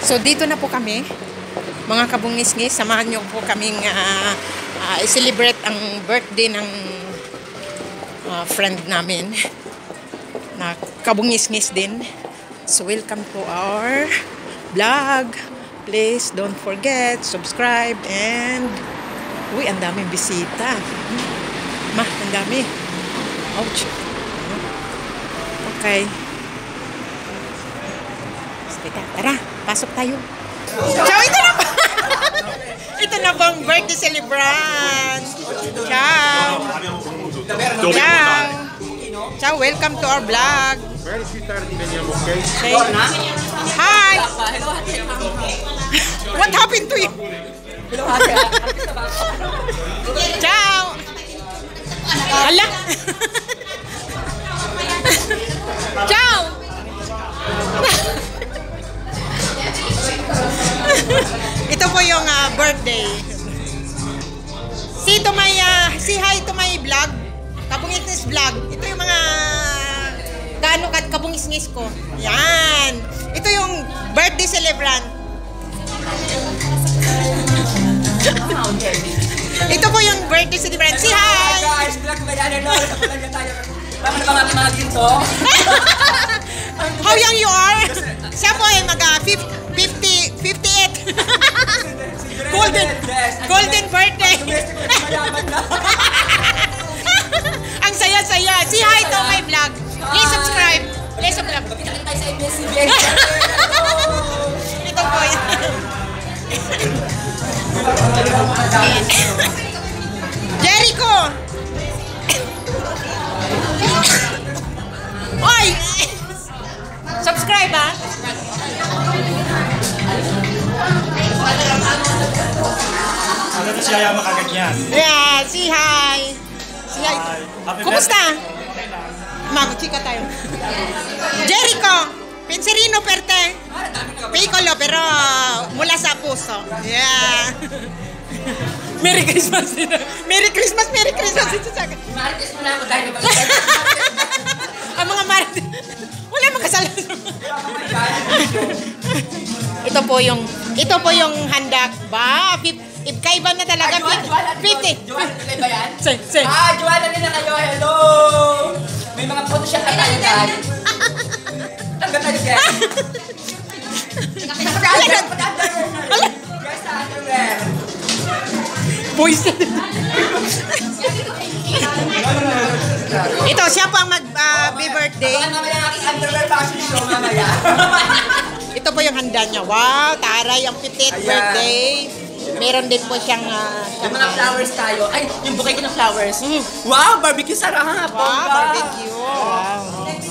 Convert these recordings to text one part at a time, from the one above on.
So dito na po kami, mga kabungis-ngis. Samahan niyo po kaming i-celebrate ang birthday ng friend namin na kabungis-ngis din. So welcome to our vlog. Please don't forget, subscribe, and uy, ang daming bisita. Ma, ang dami. Ouch. Okay. Tara, pasok tayo. Ciao, ito na ba? Ito na bang birthday celebrant? Ciao. Ciao. Ciao, welcome to our vlog. Hi. What happened to you? Ciao. Hala. Ciao. Ito po yung birthday. Say hi to my vlog. Kabungis-ngis vlog. Ito yung mga kabungis-ngis ko. Yan. Ito yung birthday celebrant. Ito po yung birthday celebrant. Say hi! Guys, vlog ba yan? Tama na ba nga mga ginto? How young you are? Siya po ay mag-58. Golden birthday. Ang saya-saya. Say hi to my vlog. Please subscribe. Please subscribe. Magkita tayo sa ABS-CBN. Ito po yun. Jericho! Oy! Subscribe, ha? Ano siya yung makaganyan? Yeah, say hi. Say hi. Kumusta? Mag-chika tayo. Jericho! Pinserino perte. Piccolo, pero mula sa puso. Yeah. Merry Christmas. Merry Christmas, Merry Christmas. Marites mo na ako dahil naman. Ang mga marites. Wala magkasalanan. Ito po yung handak ba? If kaiba na talaga. 50. Joanna, tuloy ba yan? Say. Joanna nila kayo. Hello! May mga photoshoot na tayo dyan. Tanggal tayo dyan. Yes, sa underwear. Boys. Ito, siya po ang mag-birthday. Abangan mamaya ang aking underwear fashion show mamaya. Ito po yung handa niya. Wow, taray, ang 50th birthday. Meron din po siyang... Yung mga flowers tayo. Ay, yung bouquet ko ng flowers. Wow, barbecue sarap. Wow, barbecue. Wow.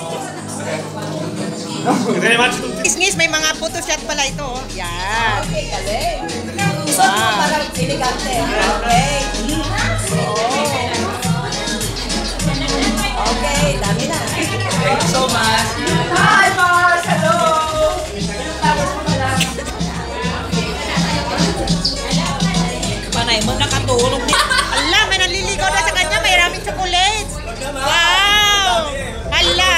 Ngis, may mga photoshoot pala ito. Yan. Okay, galing. Isot mo parang elegante. Okay. Okay, dami na. Thank you so much. Hi, Mars! Hello! Yung flowers mo pala. Panay mo, nakatulog din. Ala, may naliligaw na sa kanya. May maraming chocolates. Wow! Hala.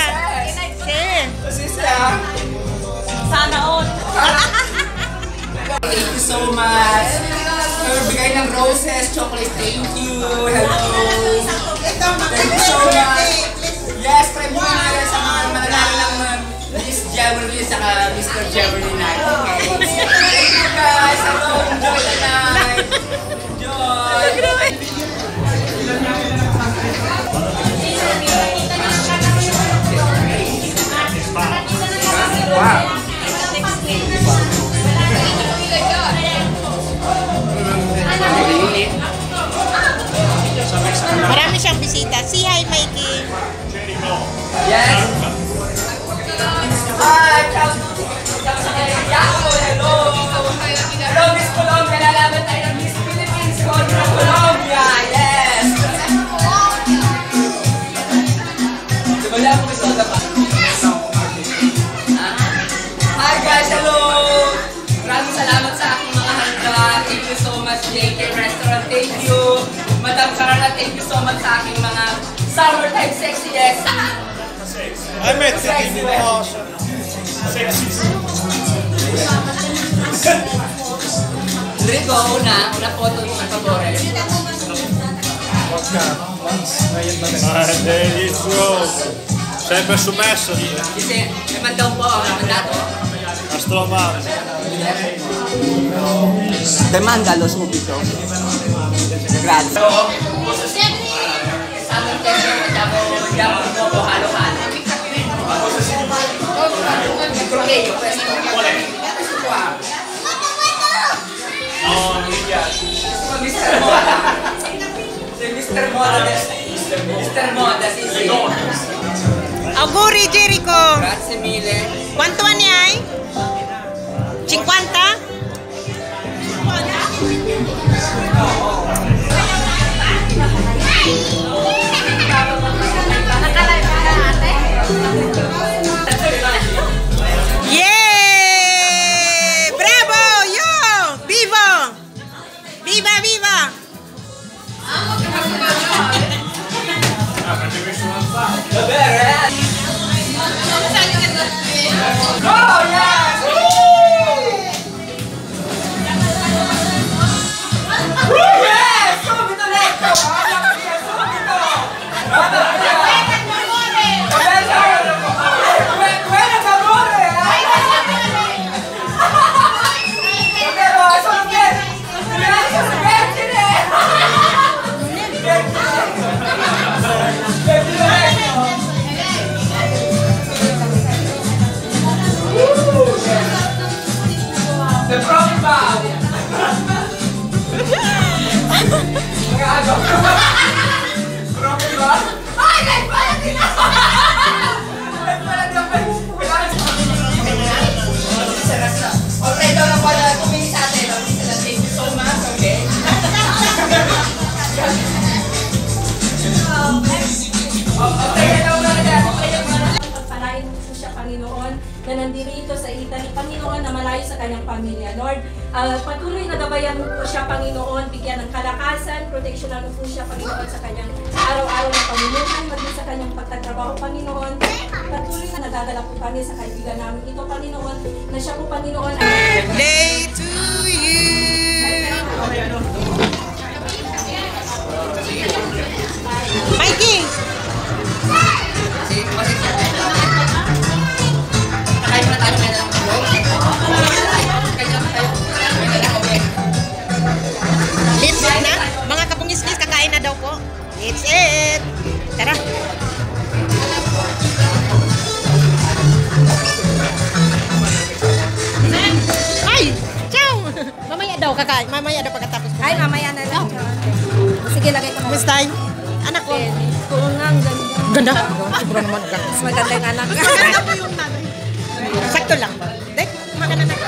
Sana all. Thank you so much. Bigay ng roses, chocolate. Thank you. Hello. Thank you so much. Yes, try mo na yan sa mga mananalo ng Miss Jewelry saka Mr. Jewelry night. Okay. Thank you guys. Hello. Enjoy the night. Enjoy. Wow. Marami siyang bisita. Say hi, Mikey. Yes. Hi, ciao. Hello. Hello, Miss Colombia. Lalaban tayo ng Miss Philippines kontra Colombia. Yes. Wala po gusto na pa. Hi guys, hello. Maraming salamat sa aking mga handa. Thank you so much, JK Restaurant. Thank you. Madam Carla, thank you so much sa aking mga summertime sexiness. I met him in the house. Sexy. Rico, una foto ng pagkore. Daily Rose. Sempre sommesso. Kasi, naman daw po, mandato. Astronaut. Demandalo subito. Grazie. Sama tempo, andiamo un po' halo-halo. Questo qua. No, non mi piace. Mister Moda. Sei Mister Moda adesso. Mister Moda, sì, sì. Auguri, Jericho! Grazie mille. Quanto anni hai? 50? Yeah! Bravo! Yo! Vivo! Viva, viva! Oh, yes! Yes! Subito letto! Subito! The front bow! Ay, nagpala din ako! Nagpala din ako! Okay, daw na pala tumingin sa atin. Thank you so much, okay? Okay, daw na dyan. Pagpalain mo siya, Panginoon, na nandito sa Italy, Panginoon, na malayo sa kanyang pamilya. Lord, patuloy na gabayan mo po siya, Panginoon, bigyan ng kalakasan, proteksyonan mo po siya, Panginoon, sa kanyang araw-araw na pamumuhay, maging sa kanyang pagtatrabaho, Panginoon. Patuloy na nagdadala po kami sa kaibigan namin ito, Panginoon, na siya po, Panginoon, Day to you! Mikey! Let's eat na. Mga kapungis-kis, kakain na daw po. Let's eat. Tara. Ay! Ciao! Mamaya daw kakain. Mamaya daw pagkatapos. ay, mamaya na lang. Sige, lagay ko mo. Kumusta? Anak ko. Oo nga, ang ganda. Ganda. Sobrang naman ganda. Mas maganda yung anak. Maganda po yung nanay. Sakto lang. Dek, maganda na.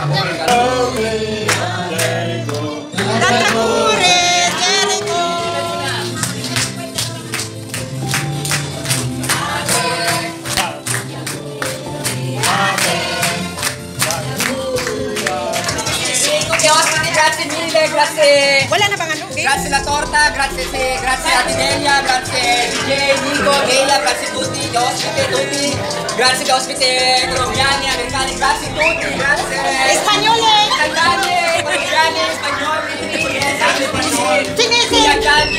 Tatakures, Jericho! Grazie mille, grazie. Wala na bang ano? Okay? Grazie la torta, grazie Ati Delia, grazie DJ Nico, Delia, grazie tutti, gli ospiti, tutti. Grazie agli ospiti colombiani, americani, grazie tutti, grazie. Spagnole! Italiani, colombiani, spagnoli, Cinesi! viaggianti,